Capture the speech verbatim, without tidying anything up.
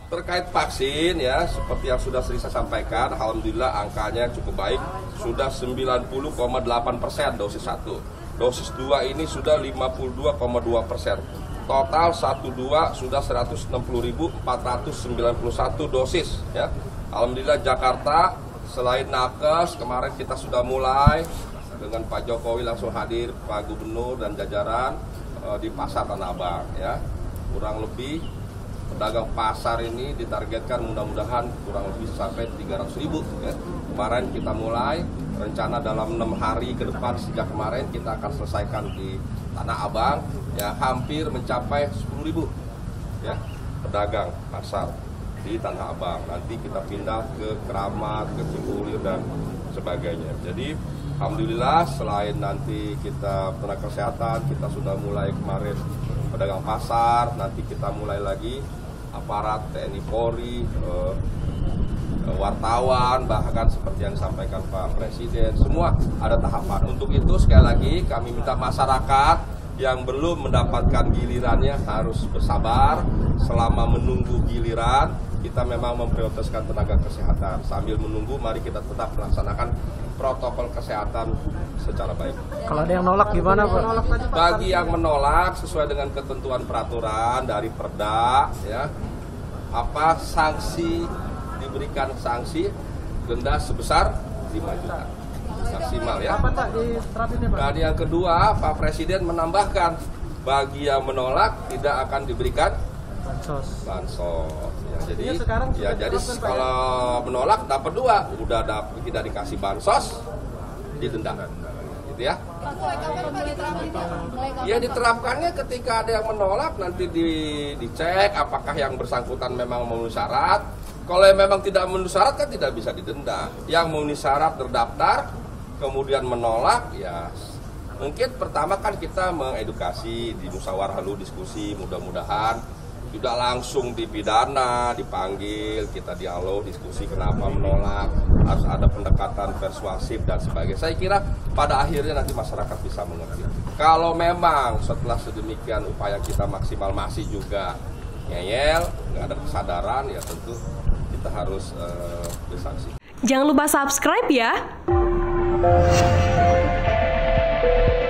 Terkait vaksin ya, seperti yang sudah sering saya sampaikan, alhamdulillah angkanya cukup baik, sudah sembilan puluh koma delapan persen dosis satu. Dosis dua ini sudah lima puluh dua koma dua persen. Total satu dua sudah seratus enam puluh ribu empat ratus sembilan puluh satu dosis ya. Alhamdulillah Jakarta selain nakes, kemarin kita sudah mulai dengan Pak Jokowi langsung hadir, Pak Gubernur dan jajaran eh, di Pasar Tanah Abang ya. Kurang lebih pedagang pasar ini ditargetkan mudah-mudahan kurang lebih sampai tiga ratus ribu ya. Kemarin kita mulai, rencana dalam enam hari ke depan sejak kemarin kita akan selesaikan di Tanah Abang ya, hampir mencapai sepuluh ribu ya pedagang pasar di Tanah Abang. Nanti kita pindah ke Keramat, ke Cipulir dan sebagainya. Jadi alhamdulillah selain nanti kita tenaga kesehatan, kita sudah mulai kemarin pedagang pasar, nanti kita mulai lagi aparat T N I Polri, eh, wartawan, bahkan seperti yang disampaikan Pak Presiden, semua ada tahapan. Untuk itu sekali lagi kami minta masyarakat yang belum mendapatkan gilirannya harus bersabar. Selama menunggu giliran, kita memang memprioritaskan tenaga kesehatan. Sambil menunggu, mari kita tetap melaksanakan protokol kesehatan secara baik. Kalau ada yang nolak gimana Pak? Bagi yang menolak sesuai dengan ketentuan peraturan dari Perda ya, apa sanksi diberikan sanksi denda sebesar lima juta maksimal ya. Kapan Pak diterapinnya Pak? Dan yang kedua, Pak Presiden menambahkan bagi yang menolak tidak akan diberikan bansos. Bansos. Ya, jadi ya, sekarang ya jadi kalau menolak dapat dua, udah dapat tidak dikasih bansos, didenda, gitu ya. Ya diterapkannya ketika ada yang menolak nanti di, dicek apakah yang bersangkutan memang memenuhi syarat. Kalau yang memang tidak memenuhi syarat kan tidak bisa didenda. Yang memenuhi syarat terdaftar kemudian menolak ya. Mungkin pertama kan kita mengedukasi di musyawarah dulu, diskusi, mudah-mudahan tidak langsung dipidana, dipanggil, kita dialog, diskusi kenapa menolak, harus ada pendekatan persuasif dan sebagainya. Saya kira pada akhirnya nanti masyarakat bisa mengerti. Kalau memang setelah sedemikian upaya kita maksimal masih juga ngeyel, nggak ada kesadaran, ya tentu kita harus uh, bersanksi. Jangan lupa subscribe ya.